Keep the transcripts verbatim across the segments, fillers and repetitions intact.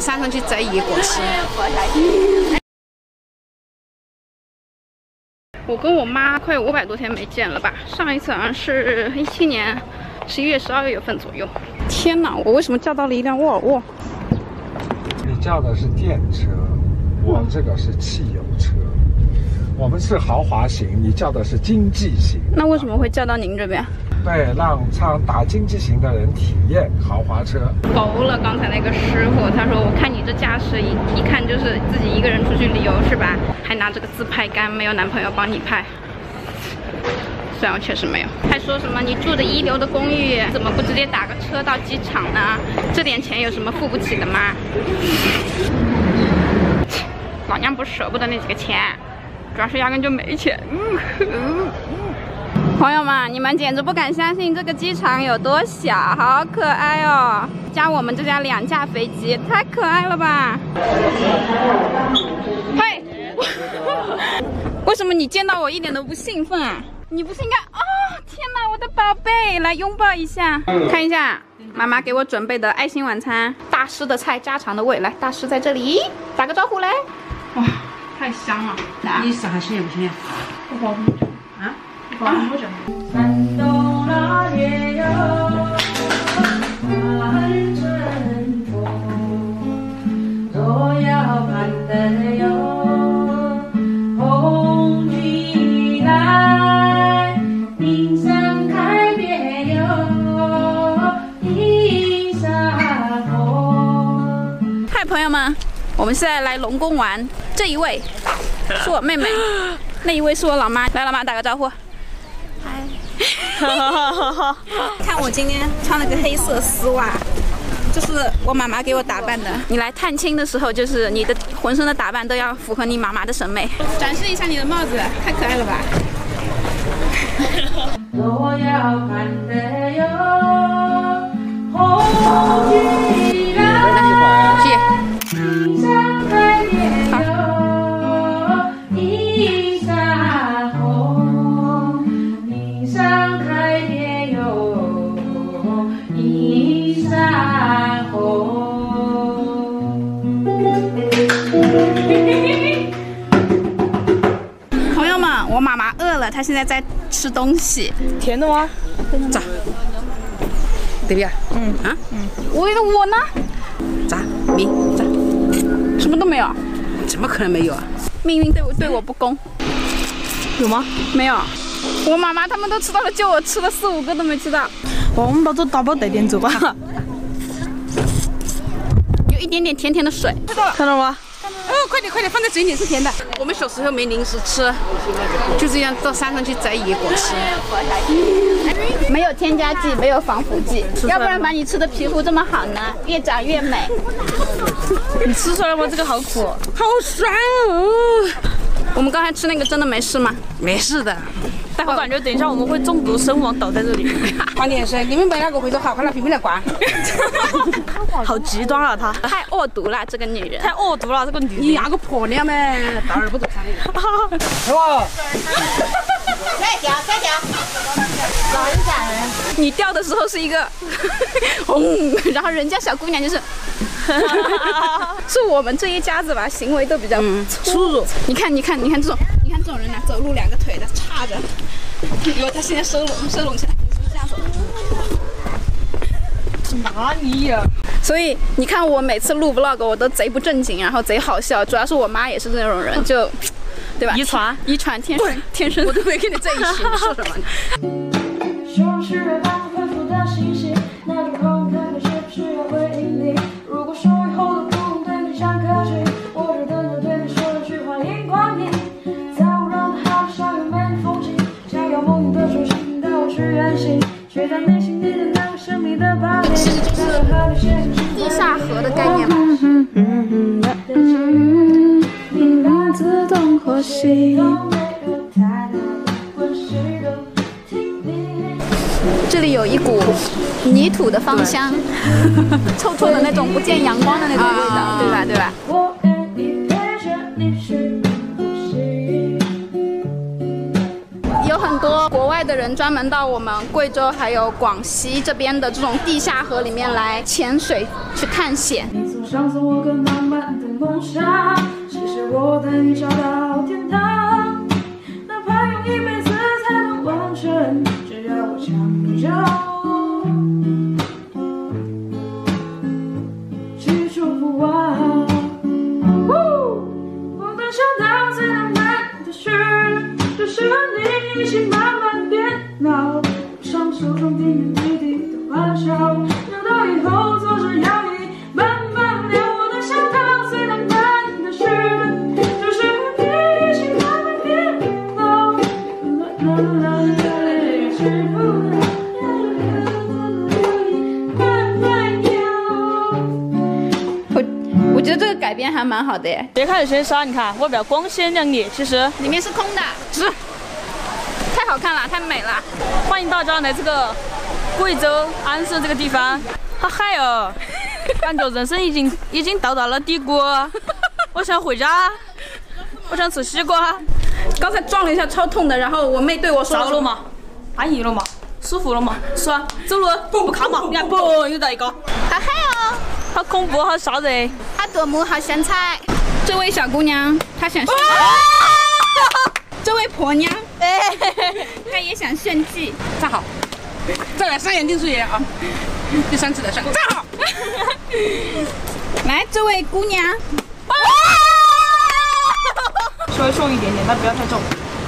山上去摘野果吃。我跟我妈快有五百多天没见了吧？上一次好像是一七年十一月、十二月份左右。天哪，我为什么叫到了一辆沃尔沃？ 你叫的是电车，我这个是汽油车。我们是豪华型，你叫的是经济型。 那为什么会叫到您这边？ 对，让唱打经济型的人体验豪华车。 服了刚才那个师傅，他说：“我看你这架势，一一看就是自己一个人出去旅游是吧？还拿着个自拍杆，没有男朋友帮你拍。”虽然我确实没有。还说什么你住的一流的公寓，怎么不直接打个车到机场呢？这点钱有什么付不起的吗？老娘不是舍不得那几个钱，主要是压根就没钱。朋友们，你们简直不敢相信这个机场有多小，好可爱哦！加我们这家两架飞机，太可爱了吧！嘿，为什么你见到我一点都不兴奋啊？你不是应该……哦，天哪，我的宝贝，来拥抱一下，看一下妈妈给我准备的爱心晚餐，大师的菜，家常的味。来，大师在这里，打个招呼来。哇，太香了！ 你啥行也不行？ 不包红酒啊？不包红酒。 山东腊月哟，盼春风，若要盼得哟，红军来，岭上开遍哟，一山红。 嗨，朋友们，我们现在来龙宫玩。这一位是我妹妹，那一位是我老妈。来，老妈打个招呼。嗨。看我今天穿了个黑色丝袜，这是我妈妈给我打扮的。你来探亲的时候，就是你的浑身的打扮都要符合你妈妈的审美。展示一下你的帽子，太可爱了吧！ 若要盼得哟，红军来， 谢谢。 岭上开遍哟，一山红。岭上开遍哟，一山红。 朋友们，我妈妈饿了，她现在在吃东西。 甜的吗？ 咋？对不呀？嗯啊嗯。我我呢？ 咋？米咋？ 什么都没有。 怎么可能没有啊？ 命运对我对我不公。 有吗？ 没有。我妈妈他们都吃到了，就我吃了四五个都没吃到。 哦，我们把这打包带点走吧。 有一点点甜甜的水。看到了。 看到吗？ 哦，快点快点，放在嘴里是甜的。我们小时候没零食吃，就这样到山上去摘野果吃。没有添加剂，没有防腐剂，要不然把你吃的皮肤这么好呢，越长越美。 你吃出来吗？这个好苦， 好酸哦！我们刚才吃那个真的没事吗？ 没事的。 待会我感觉等一下我们会中毒身亡，倒在这里。 关键是你们没那个回头好，快拿皮皮来刮。 好极端啊，他太恶毒了，这个女人太恶毒了，这个女的。 你压个婆娘们，大而不走山里。 是吧？ 再掉再掉，老人家人。 你掉的时候是一个，轰，然后人家小姑娘就是。是我们这一家子吧，行为都比较粗鲁。你看，你看，你看这种，你看这种人呢，走路两个腿的叉着，因为他现在收拢收拢起来，就是这样走。 哪里呀？ 所以你看，我每次录 vlog 我都贼不正经，然后贼好笑。主要是我妈也是这种人，就，对吧？ 遗传， 遗传，天生，天生。 我都没跟你在一起，你说什么？ 希望是月光恢复的信息，那种空看看是不是要回应你？如果说以后都不用对你讲客气，我只等着对你说一句欢迎光临。在无人的海上有美丽风景，想要梦的手心带我去远行，却在内心里的那个神秘的巴黎。 其实就是地下河的概念嘛。 自动呼吸。 这里有一股泥土的芳香，臭臭的那种不见阳光的那种味道，啊、对吧？对吧？ 我愿意陪着你去呼吸。 有很多国外的人专门到我们贵州还有广西这边的这种地下河里面来潜水去探险。 你总想送我更浪漫的梦想。谢谢我带你找到天堂，哪怕用一辈子才能完成，只要我将你就去触不完。我能想到最浪漫的事，就是和你一起慢慢变老，享受中点点滴滴的欢笑，直到以后坐着摇椅慢慢聊。我能想到最浪漫的事，就是和你一起慢慢变老，啦啦啦啦啦，是不我觉得这个改编还蛮好的耶， 别看有些沙，你看外表光鲜亮丽，其实里面是空的，是太好看了，太美了。 欢迎大家来这个贵州安顺这个地方，好嗨哦！感觉人生已经已经到达了低谷，我想回家，我想吃西瓜。 刚才撞了一下，超痛的。然后我妹对我说着了嘛，安逸了嘛，舒服了嘛，是吧？走路不卡嘛，你看嘣又来一个， 好嗨哦， 好恐怖，好吓人， 好夺目，好香菜。这位小姑娘，她想炫。这位婆娘，哎，她也想炫技。 站好，再来三眼定视野啊！第三次的上，站好。 来，这位姑娘， 稍微重一点点，但不要太重。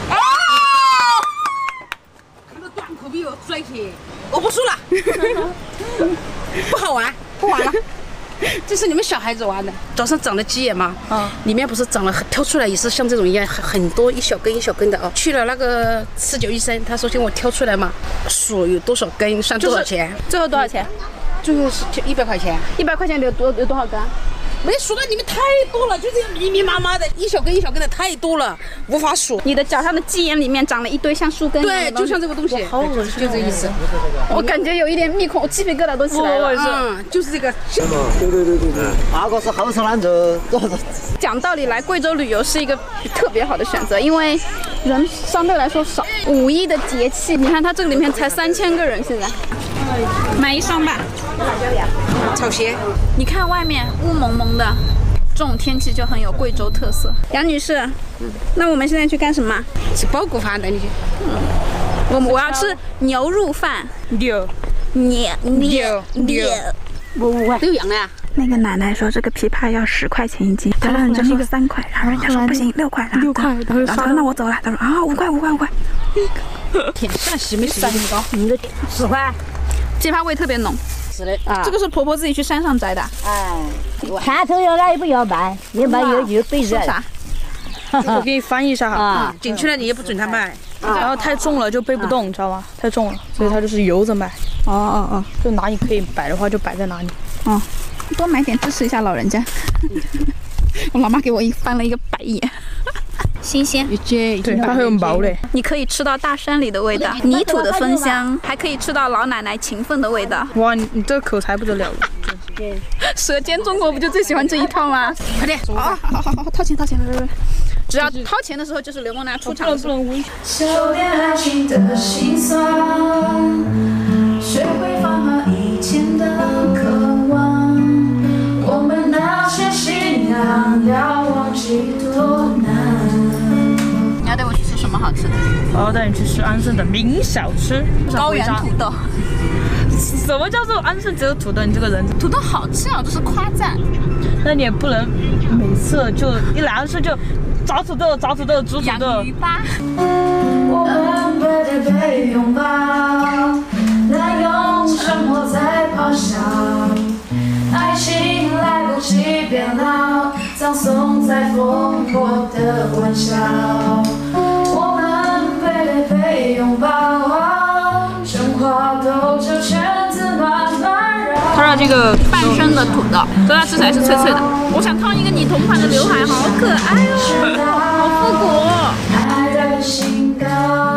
看到断口比我帅气，我不输了，不好玩，不玩了。这是你们小孩子玩的。早上长了鸡眼嘛， 嗯， 里面不是长了挑出来也是像这种一样很很多一小根一小根的啊。去了那个四九医生，他说请我挑出来嘛，数有多少根算多少钱。 最后多少钱？ 最后是就一百块钱。 一百块钱有多有多少根？ 没数到里面太多了，就这样密密麻麻的，一小根一小根的太多了，无法数。 你的脚上的鸡眼里面长了一堆像树根一样的对， 东西， 就像这个东西，好恶心，就这个意思。 我感觉有一点密孔，我鸡皮疙瘩都起来了。 嗯，就是这个。 对对对对对，那个是后城兰州。 讲道理来，贵州旅游是一个特别好的选择，因为人相对来说少。五一的节气，你看它这个里面才三千个人，现在买一双吧。 草鞋， 你看外面雾蒙蒙的，这种天气就很有贵州特色。杨女士，那我们现在去干什么？ 吃包谷饭，带你去。 我我要吃牛肉饭。 牛牛牛牛， 都一样的呀。 那个奶奶说这个枇杷要十块钱一斤，然后人家说三块，然后人家说不行六块，然后六块，然后然后说那我走了，他说啊五块五块五块， 天，陕西美食这么高，你的十块， 枇杷味特别浓。 是的啊， 这个是婆婆自己去山上摘的。 哎，看头要来也不要卖，要卖有就被人。 啥？ 我给你翻译一下哈。 啊，进去了你也不准他卖。 然后太重了就背不动，你知道吗？太重了，所以它就是游着卖。 哦哦哦， 就哪里可以摆的话就摆在哪里。 哦，多买点支持一下老人家。我老妈给我一翻了一个白眼。新鲜， 对，它还有毛嘞。 你可以吃到大山里的味道，泥土的芬香，还可以吃到老奶奶勤奋的味道。 哇，你你这个口才不得了了。 舌尖中国不就最喜欢这一套吗？快点，好好好好，掏钱掏钱，来来来。只要掏钱的时候，就是刘梦娜出场的时候。 收敛爱情的心酸，学会放下以前的渴望，我们那些信仰要忘记多难。 你要带我去吃什么好吃的？ 我要带你去吃安顺的名小吃—— 高原土豆。 什么叫做安顺只有土豆？你这个人， 土豆好吃啊，这是夸赞。 那你也不能每次就一来安顺就找土豆、找土豆、煮土豆。 养鱼吧。 我们背对背拥抱，滥用生活在咆哮，爱情来不及变老，葬送在烽火的玩笑。我们背对背拥抱，生花都就圈子慢慢绕。 它让这个半生的土豆，所以它吃起来是脆脆的。我想烫一个你同款的刘海，好可爱哦，好复古哦。 爱的信稿，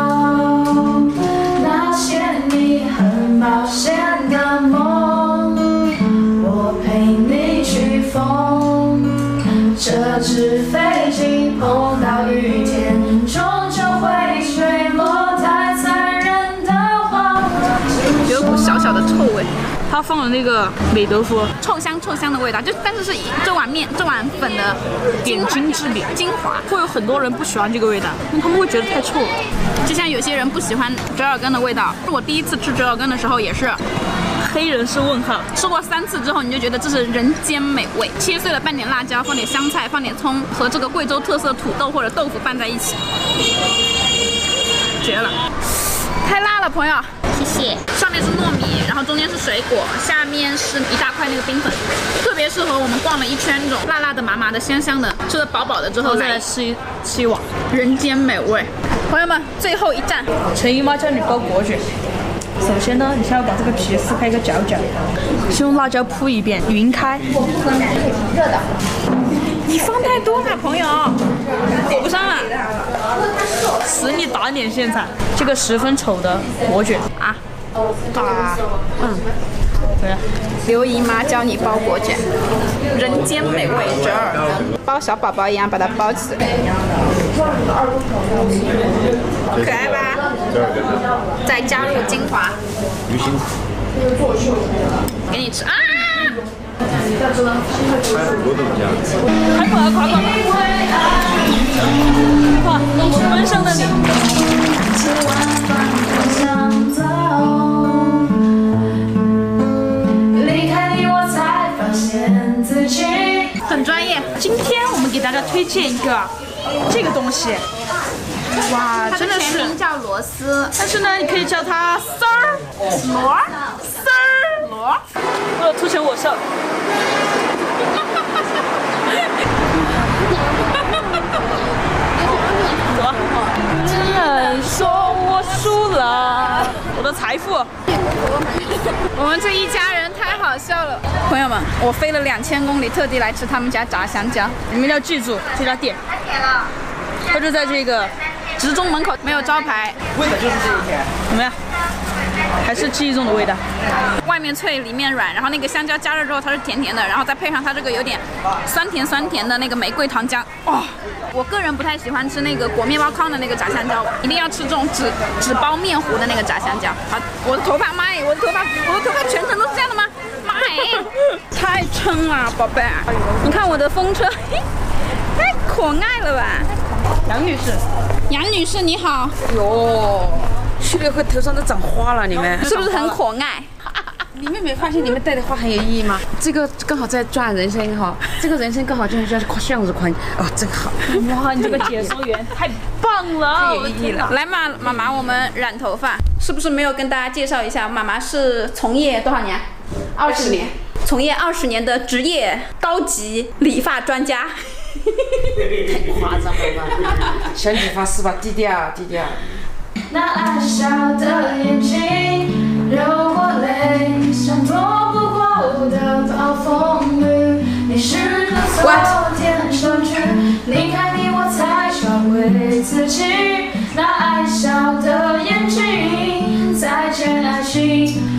那些你很冒险的梦，我陪你去疯。这只飞机碰到雨天，终究会坠落，太残忍的谎。 有股小小的臭味。 它放了那个美豆腐， 臭香臭香的味道，就但是是这碗面这碗粉的点睛之笔， 精华。 会有很多人不喜欢这个味道，因为他们会觉得太臭了。 就像有些人不喜欢折耳根的味道，我第一次吃折耳根的时候也是。 黑人是问号， 吃过三次之后，你就觉得这是人间美味。切碎了拌点辣椒，放点香菜，放点葱，和这个贵州特色土豆或者豆腐拌在一起，绝了！太辣了，朋友，谢谢。上面是糯米，然后中间是水果，下面是一大块那个冰粉，特别适合我们逛了一圈这种辣辣的、麻麻的、香香的，吃的饱饱的之后再来吃一吃一碗， 人间美味。朋友们，最后一站， 陈姨妈教你包果卷。首先呢，你先要把这个皮撕开一个角角，先用辣椒铺一遍，匀开。 热的，你放太多了，朋友，裹不上了。 使你打脸现场，这个十分丑的果卷啊啊，嗯， 对呀。 刘姨妈教你包果卷，人间美味折耳根，包小宝宝一样把它包起来，可爱吧？再加入精华，鱼腥，给你吃啊！ 快快快快！哇，丰盛的你。 很专业。 今天我们给大家推荐一个这个东西，哇，真的是。 它的全名叫螺丝， 但是呢，你可以叫它丝儿、螺、丝儿、螺，为了凸显我瘦。只能说我输了我的财富。 我们这一家人太好笑了，朋友们，我飞了两千公里，特地来吃他们家炸香蕉。 你们要记住这家店，它就在这个直中门口，没有招牌。 为的就是这一天。 怎么样？还是记忆中的味道， 外面脆，里面软，然后那个香蕉加热之后它是甜甜的，然后再配上它这个有点酸甜酸甜的那个玫瑰糖浆，哇、哦！我个人不太喜欢吃那个裹面包糠的那个炸香蕉，一定要吃这种只只包面糊的那个炸香蕉。好，我的头发，妈耶，我的头发，我的头发全程都是这样的吗？妈耶，太撑了，宝贝！你看我的风车，太可爱了吧？ 杨女士， 杨女士你好。 哟。去了会头上都长花了，你们是不是很可爱？ 你们没发现你们带的花很有意义吗？这个刚好在转人生哈，这个人生刚好就是叫向日葵哦，真好！ 哇，你这个解说员太棒了， 太有意义了。 来嘛，妈妈，我们染头发，是不是没有跟大家介绍一下？妈妈是从业多少年？ 二十年， 从业二十年的职业高级理发专家。 太夸张了吧？小理发师吧，低调低调。 那爱笑的眼睛流过泪，像躲不过的暴风雨。你是个昨天相聚，离开你我才找回自己。那爱笑的眼睛，再见爱情。